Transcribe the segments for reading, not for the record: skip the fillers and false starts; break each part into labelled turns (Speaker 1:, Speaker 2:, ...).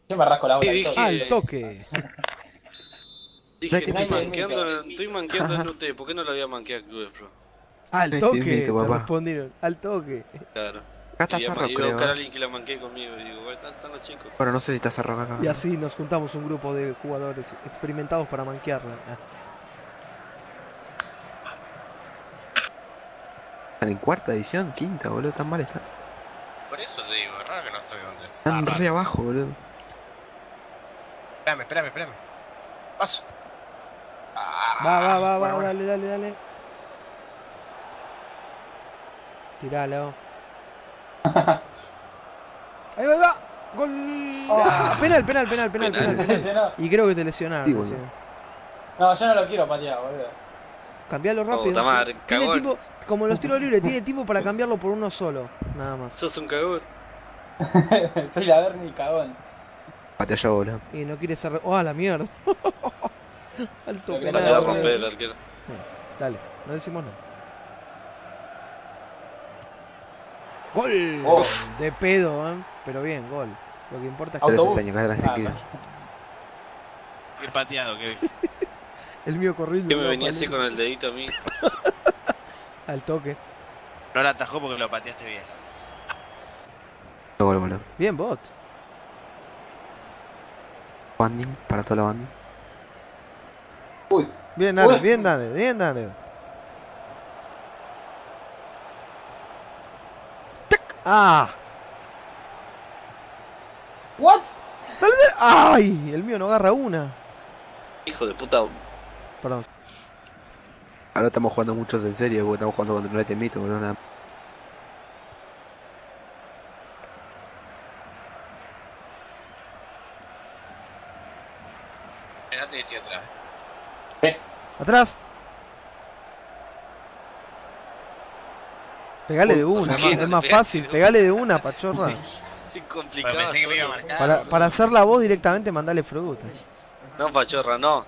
Speaker 1: Yo me rasco la bola.
Speaker 2: Sí,
Speaker 3: Al toque.
Speaker 2: Dije,
Speaker 4: Mete, mete.
Speaker 2: estoy manqueando en UT, ¿por qué no lo había manqueado Clubes, bro?
Speaker 3: Al
Speaker 4: Mete,
Speaker 3: toque.
Speaker 4: mete,
Speaker 3: Te
Speaker 4: papá.
Speaker 3: respondieron. Al toque.
Speaker 2: Claro.
Speaker 4: Acá está
Speaker 2: Iba
Speaker 4: Cerro,
Speaker 2: a buscar a
Speaker 4: creo.
Speaker 2: alguien que la manquee conmigo y digo, bueno, están los chicos.
Speaker 4: Bueno, no sé si está Cerro acá.
Speaker 3: Y así nos juntamos un grupo de jugadores experimentados para manquearla.
Speaker 4: Están en cuarta edición, quinta, boludo. Tan mal están.
Speaker 5: Por eso te digo, es raro que no estoy donde
Speaker 4: Están
Speaker 5: raro.
Speaker 4: re abajo, boludo.
Speaker 5: Espérame. Paso.
Speaker 3: Va,
Speaker 5: Bueno.
Speaker 3: dale. Tiralo. Ahí va. Gol. Penal. Y creo que te lesionaron.
Speaker 4: Sí, boludo.
Speaker 1: No, yo no lo quiero patear, boludo.
Speaker 3: Cambialo rápido.
Speaker 2: Puta madre,
Speaker 3: Tiene
Speaker 2: cagón.
Speaker 3: tiempo, como los tiros libres, tiene tiempo para cambiarlo por uno solo. Nada más.
Speaker 2: Sos un cagón.
Speaker 1: Soy la Bernie cagón.
Speaker 4: Patea yo, boludo.
Speaker 3: Y no quiere ser. ¡Oh, a la mierda! Alto
Speaker 1: Lo que
Speaker 3: penal.
Speaker 1: pasa
Speaker 2: Para
Speaker 1: es
Speaker 2: romper el arquero.
Speaker 3: Dale, no decimos nada. ¡Gol!
Speaker 1: Oh.
Speaker 3: De pedo, pero bien, gol. Lo que importa es que
Speaker 4: 13 años, cada tranquilo.
Speaker 5: Qué pateado, que
Speaker 3: el mío corriendo.
Speaker 2: ¿Qué me venía así con el dedito a mí?
Speaker 3: Al toque.
Speaker 5: no la atajó porque lo pateaste bien.
Speaker 4: Gol, boludo.
Speaker 3: Bien, bot.
Speaker 4: Banding para toda la banda.
Speaker 1: Uy.
Speaker 3: Bien, dale,
Speaker 1: Uy.
Speaker 3: bien, dale. ¡Tac! ¡Ah!
Speaker 1: ¿What?
Speaker 3: ¡Dale! ¡Ay! El mío no agarra una.
Speaker 2: Hijo de puta.
Speaker 3: Perdón.
Speaker 4: Ahora estamos jugando muchos en serio, porque estamos jugando contra United Mito, boludo. Nada.
Speaker 5: No te estoy atrás.
Speaker 3: ¡Atrás! Pegale de una,
Speaker 2: ¿por qué
Speaker 3: es
Speaker 2: no
Speaker 3: más
Speaker 2: le
Speaker 3: fácil.
Speaker 2: pegaste?
Speaker 3: Pegale de una, pachorra.
Speaker 2: Sí, complicado.
Speaker 5: Pensé que me iba a
Speaker 2: solo.
Speaker 5: marcar.
Speaker 3: Para hacer la voz directamente, mandale fruta.
Speaker 2: No, pachorra, no.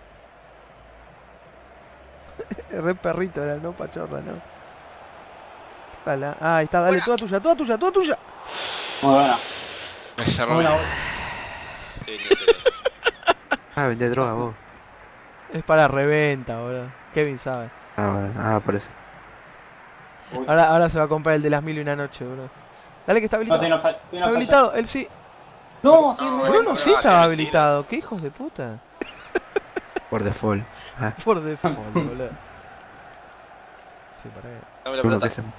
Speaker 3: Re perrito era, no, pachorra, no. Ojalá. Ah, ahí está, dale, toda tuya.
Speaker 1: Muy buena.
Speaker 5: Me cerró.
Speaker 1: Buena,
Speaker 2: Sí, no sé.
Speaker 4: Ah, vendés droga vos.
Speaker 3: Es para reventa, boludo. Kevin sabe.
Speaker 4: Ah, bueno. Ah, por eso.
Speaker 3: Ahora se va a comprar el de las 1001 noche, boludo. Dale que está
Speaker 1: No,
Speaker 3: habilitado.
Speaker 1: tiene
Speaker 3: Está habilitado, él sí.
Speaker 1: No, sí,
Speaker 5: No,
Speaker 1: me
Speaker 3: Bruno
Speaker 5: no,
Speaker 3: sí
Speaker 5: no,
Speaker 3: estaba
Speaker 5: qué
Speaker 3: habilitado. ¿Qué hijos de puta?
Speaker 4: Por default. Ah,
Speaker 3: Por default, boludo. Sí, para que.
Speaker 2: Dame la
Speaker 4: Bruno que
Speaker 2: pelota.
Speaker 4: se...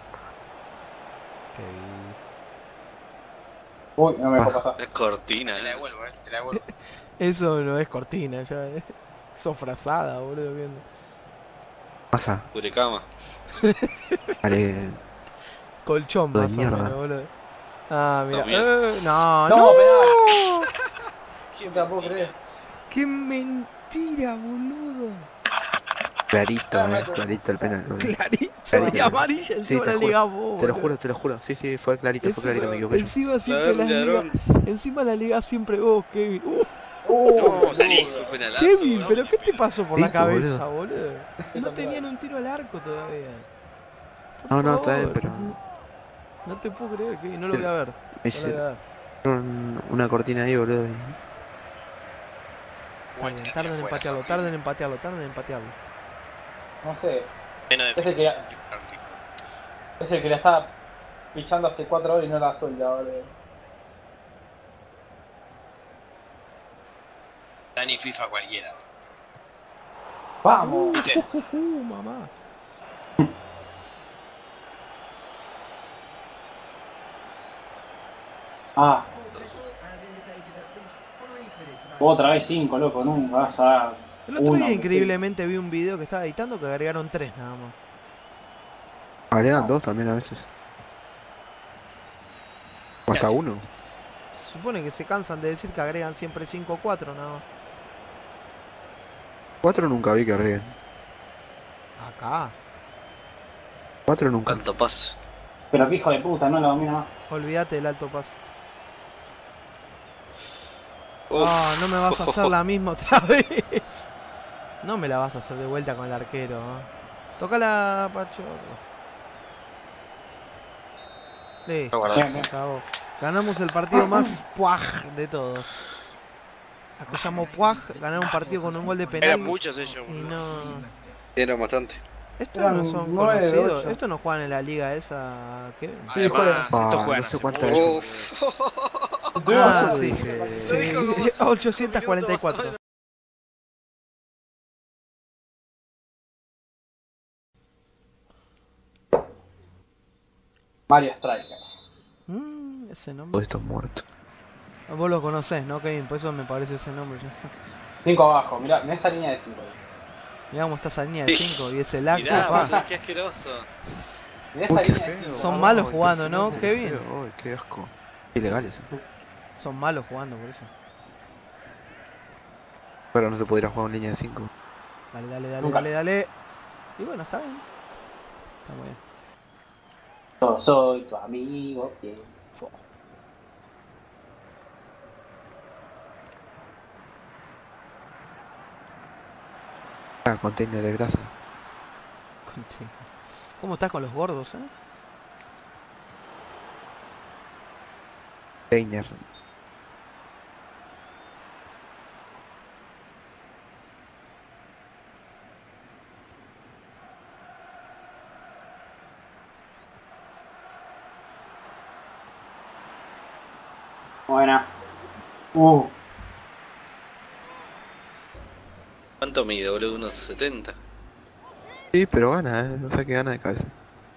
Speaker 1: Uy, no me dejó pasar.
Speaker 2: Es cortina,
Speaker 5: Te la devuelvo, te la devuelvo.
Speaker 3: Eso no es cortina, ya es sofrazada, boludo, viendo.
Speaker 4: Pasa.
Speaker 2: Curecama.
Speaker 4: Vale.
Speaker 3: Colchón
Speaker 4: De
Speaker 3: más o
Speaker 4: mierda.
Speaker 3: menos, boludo. Ah, mira.
Speaker 2: No, mierda.
Speaker 3: No,
Speaker 1: No,
Speaker 3: no.
Speaker 1: penal. No te la puedo creer.
Speaker 3: Qué mentira, boludo.
Speaker 4: Clarito, clarito el penal, boludo.
Speaker 3: Clarito.
Speaker 4: Clarito.
Speaker 3: Y amarilla
Speaker 4: Sí,
Speaker 3: encima
Speaker 4: te
Speaker 3: la
Speaker 4: juro.
Speaker 3: liga vos.
Speaker 4: Te lo
Speaker 3: boludo.
Speaker 4: juro. Sí, fue clarito, me equivoqué yo.
Speaker 3: Encima siempre la liga.
Speaker 2: Ladrón.
Speaker 3: Encima la liga siempre vos, Kevin.
Speaker 2: No, salí, fue penalazo.
Speaker 3: Kevin,
Speaker 2: boludo.
Speaker 3: pero ¿qué te pasó por la
Speaker 4: Listo,
Speaker 3: cabeza, boludo? No tenían un tiro al arco todavía. Por
Speaker 4: No, está bien,
Speaker 3: favor.
Speaker 4: pero...
Speaker 3: No te puedo creer, Kevin, no lo voy a ver.
Speaker 4: Me
Speaker 3: No lo voy a
Speaker 4: hice
Speaker 3: ver.
Speaker 4: una cortina ahí, boludo. Y...
Speaker 3: Tarden en empatearlo.
Speaker 1: No sé.
Speaker 5: Menos
Speaker 1: Ese
Speaker 5: defensivo.
Speaker 1: Es el que la estaba pichando hace 4 horas y no la suelta, boludo.
Speaker 5: Dani FIFA cualquiera.
Speaker 1: Vamos.
Speaker 5: ¿Viste?
Speaker 3: Mamá.
Speaker 1: Ah. Otra vez 5, loco, nunca vas a dar.
Speaker 3: El otro
Speaker 1: uno,
Speaker 3: día
Speaker 1: que
Speaker 3: increíblemente vi un video que estaba editando que agregaron 3 nada más.
Speaker 4: Agregan dos también a veces. O hasta uno.
Speaker 3: Se supone que se cansan de decir que agregan siempre 5 o 4 nada más.
Speaker 4: 4 nunca vi que agreguen.
Speaker 3: Acá.
Speaker 4: 4 nunca.
Speaker 2: Alto paso.
Speaker 1: Pero qué hijo de puta, no lo domina más.
Speaker 3: Olvídate del alto pase.
Speaker 2: Uf.
Speaker 3: Ah, no me vas a hacer la misma otra vez. No me la vas a hacer de vuelta con el arquero. Tócala, Pacho. Listo,
Speaker 2: Guardá.
Speaker 3: se acabó. Ganamos el partido más puaj de todos. Acusamos Puaj, ganar un partido con un gol de penal.
Speaker 5: Eran muchos ellos,
Speaker 3: Y
Speaker 5: boludo.
Speaker 3: no.
Speaker 2: Era bastante.
Speaker 3: Estos
Speaker 1: Eran
Speaker 3: no son
Speaker 1: 9,
Speaker 3: conocidos.
Speaker 1: 8.
Speaker 3: Estos no juegan en la liga esa. ¿Qué?
Speaker 1: Sí, juegan.
Speaker 5: Además, estos juegan
Speaker 4: no sé
Speaker 5: hace
Speaker 4: cuántas
Speaker 5: mucho.
Speaker 4: es.
Speaker 3: Ah,
Speaker 4: ¿Cuánto
Speaker 3: sí.
Speaker 4: dije?
Speaker 2: Se dijo como 5
Speaker 3: 844.
Speaker 2: minutos.
Speaker 1: Mario Striker.
Speaker 3: Ese nombre.
Speaker 4: Todo esto muerto.
Speaker 3: Vos lo conocés, ¿no, Kevin? Por eso me parece ese nombre.
Speaker 1: 5 abajo, mirá esa línea de 5.
Speaker 3: Mirá cómo está esa línea de 5 y ese lag,
Speaker 2: Mirá,
Speaker 3: papá.
Speaker 2: boludo, qué asqueroso.
Speaker 1: Mirá
Speaker 4: Uy,
Speaker 1: esa
Speaker 4: qué
Speaker 1: línea de
Speaker 4: feo.
Speaker 1: 5.
Speaker 3: Son malos
Speaker 4: Ay,
Speaker 3: jugando, ¿no,
Speaker 4: impresionante,
Speaker 3: Kevin?
Speaker 4: qué feo. Ay, qué asco. Ilegal eso.
Speaker 3: Son malos jugando, por eso.
Speaker 4: Pero no se podría jugar en línea de 5.
Speaker 3: Dale, dale, dale,
Speaker 1: Nunca.
Speaker 3: dale, dale. Y bueno, está bien. Está muy bien.
Speaker 1: Yo soy tu amigo. Que...
Speaker 4: Ah, container de grasa.
Speaker 3: Contigo. ¿Cómo estás con los gordos,
Speaker 4: Container.
Speaker 1: Buena.
Speaker 2: ¿Cuánto mide, boludo? Unos 70.
Speaker 4: Sí, pero gana, o sea que gana de cabeza.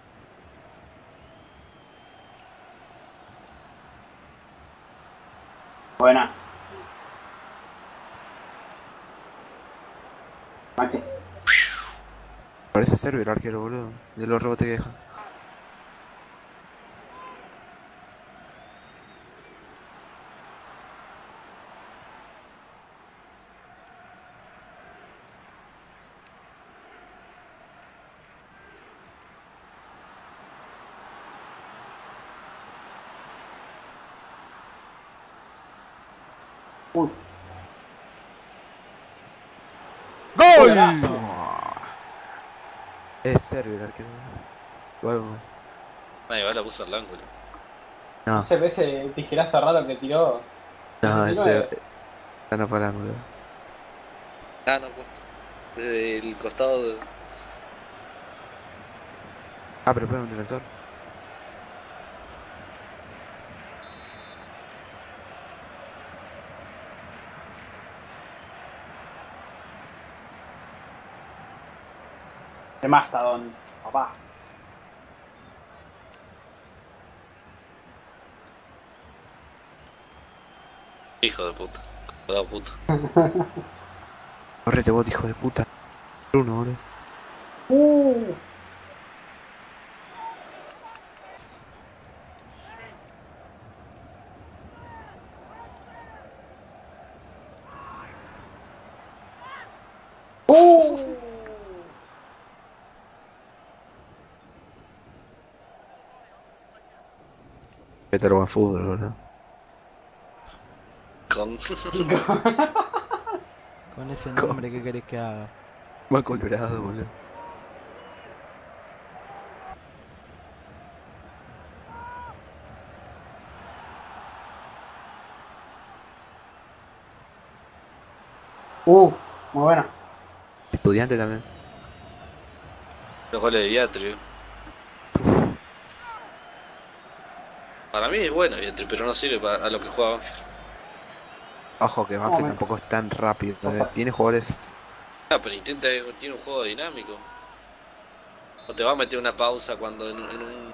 Speaker 1: Buena. Mate.
Speaker 4: Parece serbio el arquero, boludo. De los rebotes que deja.
Speaker 1: Uy.
Speaker 3: ¡Gol!
Speaker 4: Es serbio el arquero. Igual,
Speaker 2: Ah, igual la puso al ángulo.
Speaker 4: no,
Speaker 1: Ese tijerazo raro que tiró.
Speaker 4: no,
Speaker 1: 19.
Speaker 4: ese. No fue el ángulo.
Speaker 2: Ah, no, puesto. Desde el costado de...
Speaker 4: Ah, pero pega un defensor.
Speaker 1: De Mastodon, papá.
Speaker 2: Hijo de puta. Colado puto.
Speaker 4: Correte vos, hijo de puta. Bruno, boludo. Vete a buen fútbol, boludo.
Speaker 2: Con...
Speaker 3: Con ese nombre, ¿qué querés que haga?
Speaker 4: Más colorado, boludo.
Speaker 1: Muy buena.
Speaker 4: Estudiante también.
Speaker 2: Los goles de Viatri. Para mí es bueno Viatri, pero no sirve para a lo que juega Banfield.
Speaker 4: Ojo que Banfield
Speaker 1: me-
Speaker 4: tampoco es tan rápido.
Speaker 1: Ojo.
Speaker 4: Tiene jugadores.
Speaker 2: Ah, pero intenta, tiene un juego dinámico. O te va a meter una pausa cuando en un...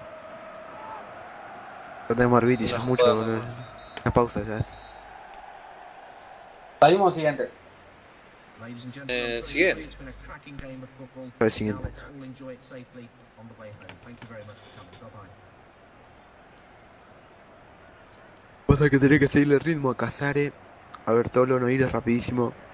Speaker 4: No tenemos Arbiti, ya
Speaker 2: Una
Speaker 4: es mucho,
Speaker 2: jugada,
Speaker 4: boludo.
Speaker 2: ¿no?
Speaker 4: Una pausa ya es.
Speaker 1: Salimos siguiente.
Speaker 2: Siguiente.
Speaker 4: El siguiente. Pasa que tenés que seguirle el ritmo a Casare. A ver, Tolo no ir rapidísimo.